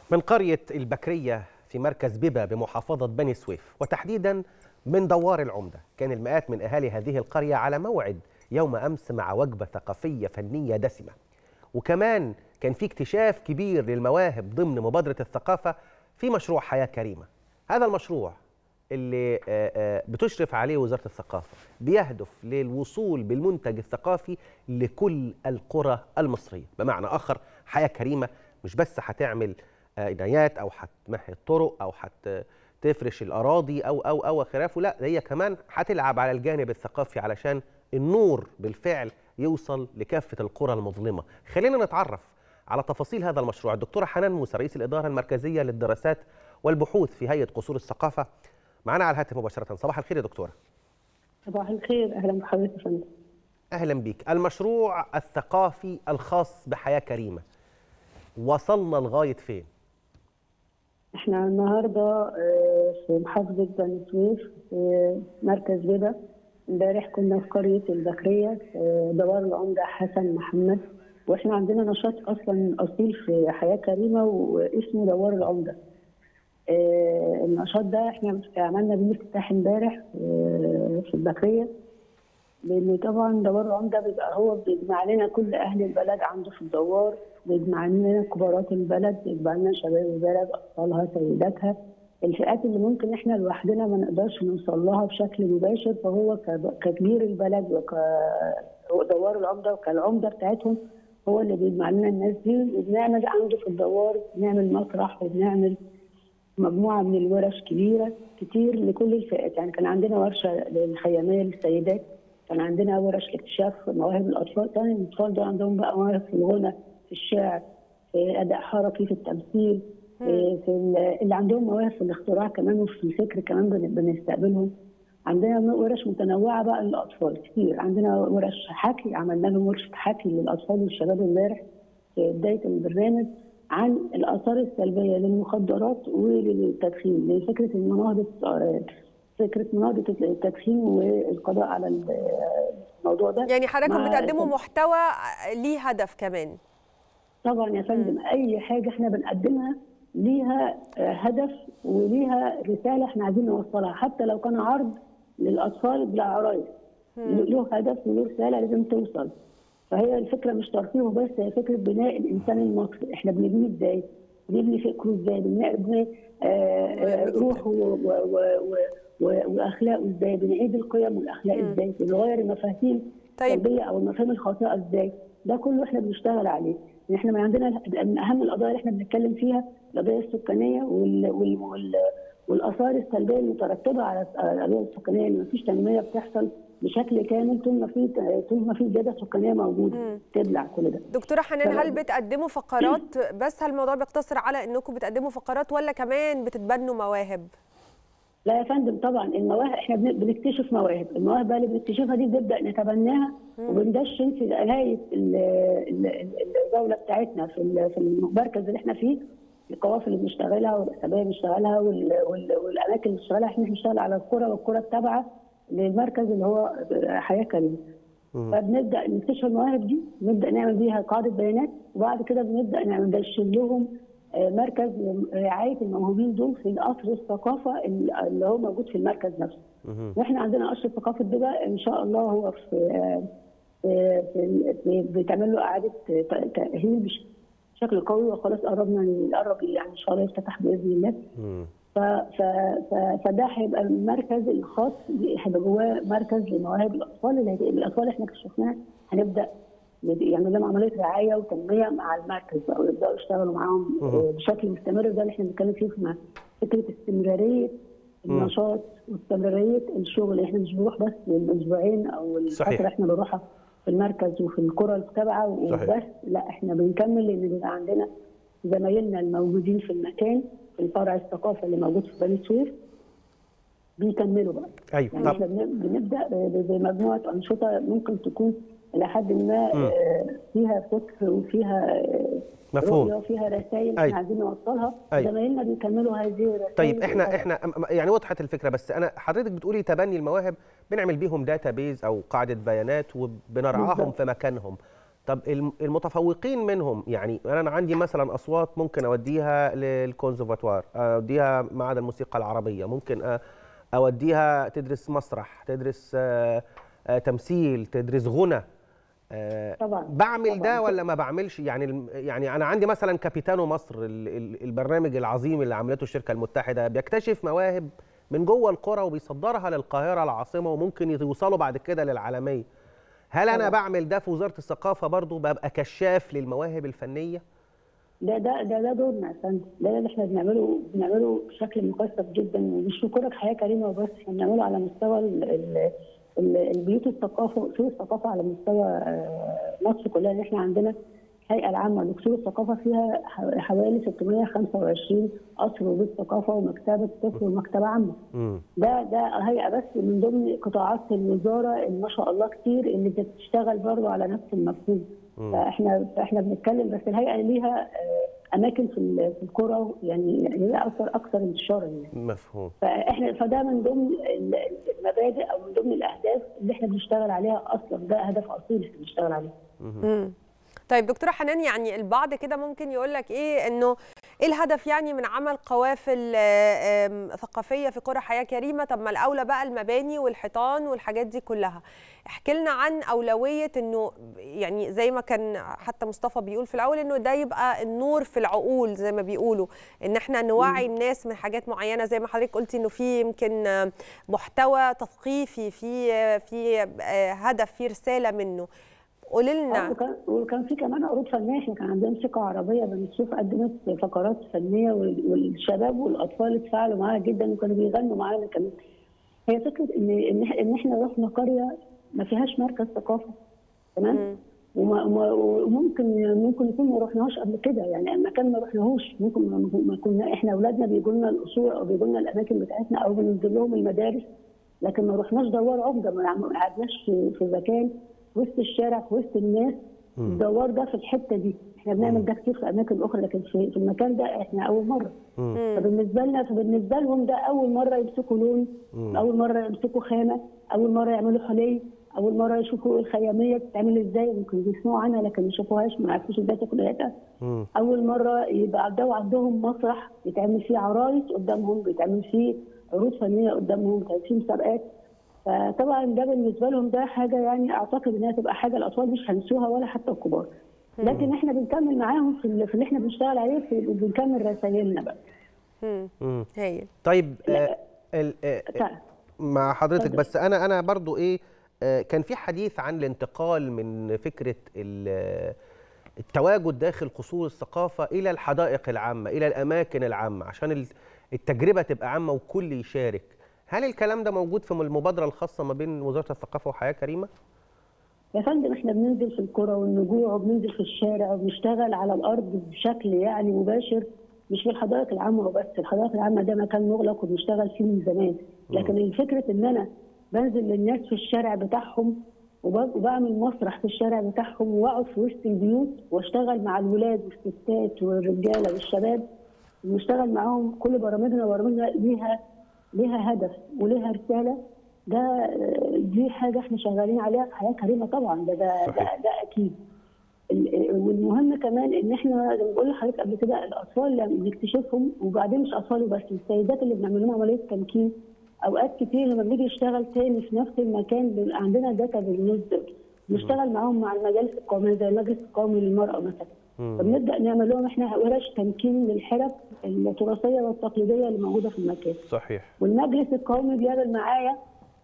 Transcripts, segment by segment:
من قرية البكرية في مركز بيبا بمحافظة بني سويف، وتحديدا من دوار العمدة. كان المئات من أهالي هذه القرية على موعد يوم أمس مع وجبة ثقافية فنية دسمة، وكمان كان في اكتشاف كبير للمواهب ضمن مبادرة الثقافة في مشروع حياة كريمة. هذا المشروع اللي بتشرف عليه وزارة الثقافة بيهدف للوصول بالمنتج الثقافي لكل القرى المصرية. بمعنى آخر، حياة كريمة مش بس هتعمل عنايات أو هتمهد الطرق أو هتفرش الأراضي أو خلافه، لا، هي كمان هتلعب على الجانب الثقافي علشان النور بالفعل يوصل لكافة القرى المظلمة. خلينا نتعرف على تفاصيل هذا المشروع. الدكتورة حنان موسى، رئيس الإدارة المركزية للدراسات والبحوث في هيئة قصور الثقافة، معنا على الهاتف مباشرة. صباح الخير يا دكتورة. صباح الخير، أهلا بحضرتك يا فندم. أهلا بيك. المشروع الثقافي الخاص بحياة كريمة وصلنا لغاية فين؟ احنا النهارده في محافظة بني سويف في مركز بيبا. امبارح كنا في قرية البكرية في دوار العمدة حسن محمد، واحنا عندنا نشاط اصلا اصيل في حياة كريمة واسمه دوار العمدة. النشاط ده احنا عملنا بيه افتتاح امبارح في البكرية، لان طبعا دوار العمدة بيبقى هو بيجمع لنا كل اهل البلد عنده في الدوار، بيجمع لنا كبارات البلد، بيجمع لنا شباب البلد، اطفالها، سيداتها، الفئات اللي ممكن احنا لوحدنا ما نقدرش نوصل لها بشكل مباشر، فهو ككبير البلد ودوار العمدة وكالعمدة بتاعتهم هو اللي بيجمع لنا الناس دي. وبنعمل عنده في الدوار، بنعمل مسرح وبنعمل مجموعه من الورش كبيره كتير لكل الفئات. يعني كان عندنا ورشه للخياميه للسيدات، كان عندنا ورش لاكتشاف مواهب الاطفال، كان الاطفال دول عندهم بقى مواهب في الغنى، في الشعر، في اداء حركي، في التمثيل، في اللي عندهم مواهب في الاختراع كمان وفي الفكر كمان بنستقبلهم. عندنا ورش متنوعه بقى للاطفال كتير، عندنا ورش حكي، عملنا لهم ورشه حكي للاطفال والشباب امبارح في بدايه البرنامج عن الآثار السلبية للمخدرات وللتدخين، لفكرة مناهضة التدخين والقضاء على الموضوع ده. يعني حضراتكم بتقدموا محتوى ليه هدف كمان؟ طبعا يا فندم، أي حاجة احنا بنقدمها ليها هدف وليها رسالة احنا عايزين نوصلها، حتى لو كان عرض للأطفال بلا عرايس له هدف وله رسالة لازم توصل. فهي الفكره مش ترفيه بس، هي فكره بناء الانسان المصري. احنا بنبنيه ازاي؟ بنبني فكره ازاي؟ بنبني روحه واخلاقه ازاي؟ بنعيد القيم والاخلاق ازاي؟ بنغير المفاهيم السلبيه او المفاهيم الخاطئه ازاي؟ ده كله احنا بنشتغل عليه. احنا من عندنا من اهم القضايا اللي احنا بنتكلم فيها القضيه السكانيه والاثار السلبيه المترتبه على القضيه السكانيه، ان مفيش تنميه بتحصل بشكل كامل طول ما في زياده سكانيه موجوده تبلع كل ده. دكتوره حنان، هل بتقدموا فقرات بس؟ هل الموضوع بيقتصر على انكم بتقدموا فقرات ولا كمان بتتبنوا مواهب؟ لا يا فندم، طبعا المواهب احنا بنكتشف مواهب، المواهب بقى اللي بنكتشفها دي بنبدا نتبناها وبندشن في نهايه الجوله بتاعتنا في المركز اللي احنا فيه، القوافل اللي بنشتغلها والاسابيع اللي بنشتغلها والاماكن اللي بنشتغلها. احنا بنشتغل على القرى والقرى التابعه للمركز اللي هو حياه كريمه. فبنبدا نكتشف المواهب دي، نبدا نعمل بيها قاعده بيانات، وبعد كده بنبدا ندشن لهم مركز رعايه الموهوبين دول في قصر الثقافه اللي هو موجود في المركز نفسه. واحنا عندنا قصر ثقافه بيبا ان شاء الله هو بتعمل له اعاده تاهيل بشكل قوي، وخلاص قرب يعني ان شاء الله يفتتح باذن الله. فده هيبقى المركز الخاص، هيبقى جواه مركز لمواهب الاطفال. الاطفال احنا اكتشفناها هنبدا يعمل لهم عمليه رعايه وتنميه مع المركز بقى، ويبداوا يشتغلوا معاهم بشكل مستمر. ده اللي احنا بنتكلم فيه مع فكره استمراريه النشاط واستمراريه الشغل. احنا مش بنروح بس الاسبوعين او الفتره احنا بنروحها في المركز وفي القرى التابعه وبس، لا احنا بنكمل، لان بيبقى عندنا زمايلنا الموجودين في المكان في الفرع الثقافه اللي موجود في بني سويف بيكملوا بقى. ايوه، يعني احنا بنبدا بمجموعه انشطه ممكن تكون الى حد ما فيها فكر وفيها مفهوم وفيها رسائل احنا عايزين نوصلها. زمايلنا بيكملوا هذه الرسائل. طيب احنا يعني وضحت الفكره، بس انا حضرتك بتقولي تبني المواهب، بنعمل بيهم داتا بيز او قاعده بيانات وبنرعاهم في مكانهم. طب المتفوقين منهم، يعني انا عندي مثلا اصوات ممكن اوديها للكونسرفاتوار، اوديها معهد الموسيقى العربيه، ممكن اوديها تدرس مسرح، تدرس تمثيل، تدرس غنى. طبعا بعمل ده طبعا. ولا ما بعملش؟ يعني انا عندي مثلا كابيتانو مصر، البرنامج العظيم اللي عملته الشركه المتحده، بيكتشف مواهب من جوه القرى وبيصدرها للقاهره العاصمه، وممكن يوصلوا بعد كده للعالميه. هل انا بعمل ده في وزاره الثقافه برضو، ببقى كشاف للمواهب الفنيه؟ ده دورنا يا فندم، ده اللي احنا بنعمله بشكل مكثف جدا، ومش في كرة حياه كريمه وبس، احنا بنعمله على مستوى البيوت الثقافه واصول الثقافه على مستوى مصر كلها. ان احنا عندنا الهيئه العامه لاصول الثقافه فيها حوالي 625 قصر وبيت ثقافه ومكتبه طفل ومكتبه عامه. ده هيئه بس من ضمن قطاعات الوزاره اللي ما شاء الله كتير اللي بتشتغل برضه على نفس المفهوم. فاحنا بنتكلم، بس الهيئه ليها اماكن في القرى، يعني هي اكثر انتشارا يعني. مفهوم. فده من ضمن المبادئ او من ضمن الاهداف اللي احنا بنشتغل عليها اصلا، ده هدف اصيل احنا بنشتغل عليه. طيب دكتوره حنان، يعني البعض كده ممكن يقول لك ايه الهدف يعني من عمل قوافل ثقافيه في قرى حياه كريمه؟ طب ما الاولى بقى المباني والحيطان والحاجات دي كلها. احكي لنا عن اولويه انه يعني زي ما كان حتى مصطفى بيقول في الاول، انه ده يبقى النور في العقول زي ما بيقولوا، ان احنا نوعي الناس من حاجات معينه، زي ما حضرتك قلتي انه في يمكن محتوى تثقيفي، في هدف، في رساله منه. قولي لنا. وكان في كمان عروض فنيه، احنا كان عندنا موسيقى عربيه بني سويف قدمت فقرات فنيه، والشباب والاطفال اتفاعلوا معاها جدا وكانوا بيغنوا معانا كمان. هي فكره ان احنا رحنا قريه ما فيهاش مركز ثقافه، تمام؟ وممكن يكون ما رحناهاش قبل كده، يعني مكان ما رحناهوش، ممكن ما كنا احنا اولادنا بيجوا لنا القصور او بيجوا لنا الاماكن بتاعتنا او بننزل لهم المدارس، لكن ما رحناش دوار عمده، ما قعدناش في مكان وسط الشارع في وسط الناس. الدوار ده في الحته دي احنا بنعمل ده كتير في اماكن اخرى، لكن في المكان ده احنا اول مره. فبالنسبه لهم ده اول مره يمسكوا لون، اول مره يمسكوا خامه، اول مره يعملوا حلي، اول مره يشوفوا الخياميه بتتعمل ازاي، ممكن يسمعوا عنها لكن ما يشوفوهاش، ما يعرفوش ازاي تقنيتها. اول مره يبقى عندهم مسرح يتعمل فيه عرايس قدامهم، بيتعمل فيه عروض فنيه قدامهم، بيتعمل فيه مسابقات. فطبعا ده بالنسبه لهم ده حاجه، يعني اعتقد انها تبقى حاجه الاطفال مش هينسوها ولا حتى الكبار. لكن احنا بنكمل معاهم في اللي احنا بنشتغل عليه، وبنكمل رسائلنا بقى. هايل. طيب مع حضرتك، بس انا برضو كان في حديث عن الانتقال من فكره التواجد داخل قصور الثقافه الى الحدائق العامه، الى الاماكن العامه، عشان التجربه تبقى عامه وكل يشارك. هل الكلام ده موجود في المبادرة الخاصة ما بين وزارة الثقافة وحياة كريمة؟ يا فندم احنا بننزل في القرى والنجوع وبننزل في الشارع وبنشتغل على الأرض بشكل يعني مباشر، مش في الحدائق العامة وبس. الحدائق العامة ده مكان مغلق وبنشتغل فيه من زمان، لكن الفكرة إن أنا بنزل للناس في الشارع بتاعهم وبعمل مسرح في الشارع بتاعهم، واقعد في وسط البيوت واشتغل مع الولاد والستات والرجالة والشباب، ونشتغل معاهم. كل برامجنا ليها هدف وليها رساله. دي حاجه احنا شغالين عليها في حياه كريمه طبعا، ده اكيد. والمهم كمان ان احنا زي ما بقول لحضرتك قبل كده، الاطفال اللي نكتشفهم، وبعدين مش اطفال بس، السيدات اللي بنعمل لهم عمليه تمكين، اوقات كتير لما بنيجي نشتغل تاني في نفس المكان بيبقى عندنا داتا بالناس دول، نشتغل معاهم مع المجالس القوميه زي المجلس القومي للمراه مثلا. فبنبدا نعمل لهم احنا ورش تمكين للحرف التراثيه والتقليديه اللي موجوده في المكان. صحيح. والمجلس القومي بيعمل معايا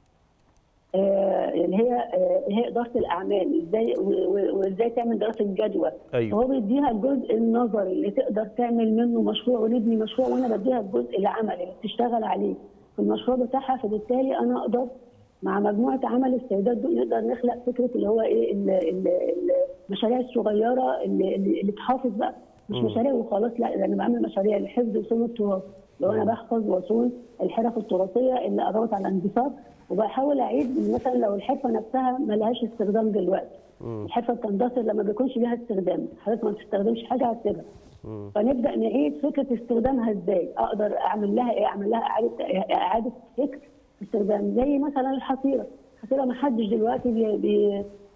اللي هي اداره الاعمال، وازاي تعمل دراسه جدوى. أيوة. هو بيديها الجزء النظري اللي تقدر تعمل منه مشروع ونبني مشروع، وانا بديها الجزء العملي اللي بتشتغل عليه في المشروع بتاعها. فبالتالي انا اقدر مع مجموعه عمل السيدات دول نقدر نخلق فكره اللي هو المشاريع الصغيره اللي تحافظ بقى، مش مشاريع وخلاص، لا، انا بعمل مشاريع لحفظ وصون التراث، لو انا بحفظ واصون الحرف التراثيه اللي قربت على الاندثار، وبحاول اعيد مثلا لو الحرفه نفسها ما لهاش استخدام دلوقتي. الحرفه بتندثر لما بيكونش لها استخدام، حضرتك ما بتستخدمش حاجه هتسيبها. فنبدا نعيد فكره استخدامها ازاي، اقدر اعمل لها ايه، اعمل لها اعاده فكر استخدام. زي مثلا الحصيره ما حدش دلوقتي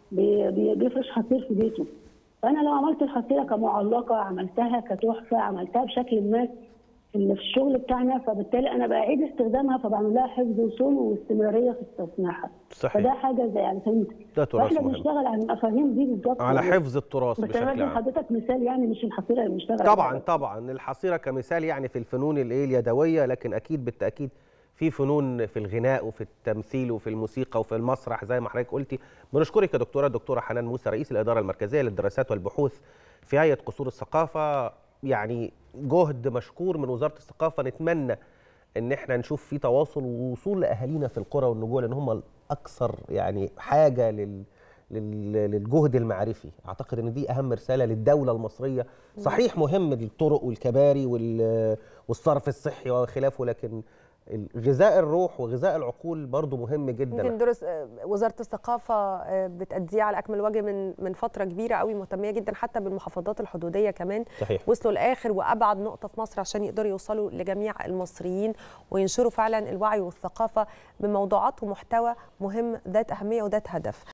بيفرش حصير في بيته. فانا لو عملت الحصيره كمعلقه، عملتها كتحفه، عملتها بشكل ما في الشغل بتاعنا، فبالتالي انا بعيد استخدامها، فبعمل لها حفظ وصون واستمراريه في تصنيعها. صحيح. فده حاجه زي يعني فهمت. ده تراث فاحنا مهم. بنشتغل على المفاهيم دي بالظبط، على يعني حفظ التراث بس انا بشكل بدي عام. لحضرتك مثال، يعني مش الحصيره اللي بنشتغل طبعا عليها. طبعا الحصيره كمثال يعني في الفنون اليدويه، لكن اكيد بالتاكيد في فنون في الغناء وفي التمثيل وفي الموسيقى وفي المسرح زي ما حضرتك قلتي. بنشكرك يا دكتوره حنان موسى، رئيس الاداره المركزيه للدراسات والبحوث في هيئه قصور الثقافه. يعني جهد مشكور من وزاره الثقافه، نتمنى ان احنا نشوف في تواصل ووصول لاهالينا في القرى والنجوع، لان هم الاكثر يعني حاجه للجهد المعرفي. اعتقد ان دي اهم رساله للدوله المصريه. صحيح مهم الطرق والكباري والصرف الصحي وخلافه، لكن غذاء الروح وغذاء العقول برضو مهم جدا. يمكن دروس وزاره الثقافه بتأديه على اكمل وجه من فتره كبيره قوي، مهتميه جدا حتى بالمحافظات الحدوديه كمان. صحيح. وصلوا لاخر وابعد نقطه في مصر عشان يقدروا يوصلوا لجميع المصريين وينشروا فعلا الوعي والثقافه بموضوعات ومحتوى مهم ذات اهميه وذات هدف.